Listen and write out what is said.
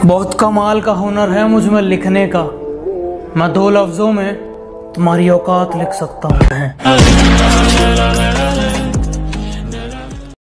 बहुत कमाल का हुनर है मुझ में लिखने का। मैं 2 लफ्जों में तुम्हारी औकात लिख सकता हूँ।